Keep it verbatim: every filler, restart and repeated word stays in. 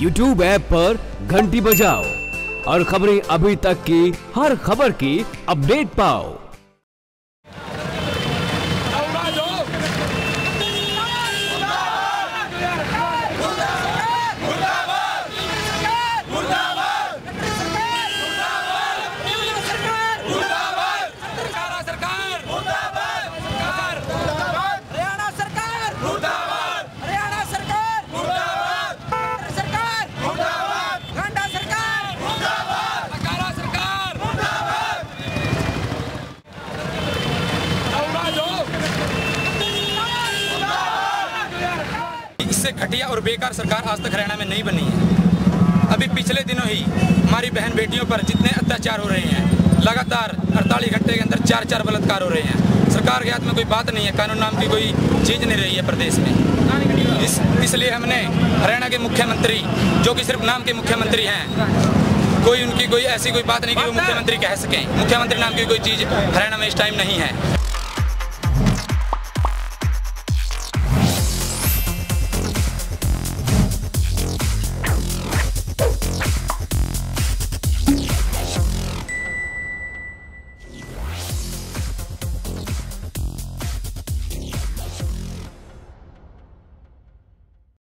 YouTube app पर घंटी बजाओ और खबरें अभी तक की हर खबर की अपडेट पाओ। इससे घटिया और बेकार सरकार आज तक हरियाणा में नहीं बनी है। अभी पिछले दिनों ही हमारी बहन बेटियों पर जितने अत्याचार हो रहे हैं, लगातार अड़तालीस घंटे के अंदर चार चार बलात्कार हो रहे हैं। सरकार के हाथ में कोई बात नहीं है, कानून नाम की कोई चीज़ नहीं रही है प्रदेश में। इस इसलिए हमने हरियाणा के मुख्यमंत्री, जो कि सिर्फ नाम के मुख्यमंत्री हैं, कोई उनकी कोई ऐसी कोई बात नहीं कि वो मुख्यमंत्री कह सकें। मुख्यमंत्री नाम की कोई चीज़ हरियाणा में इस टाइम नहीं है।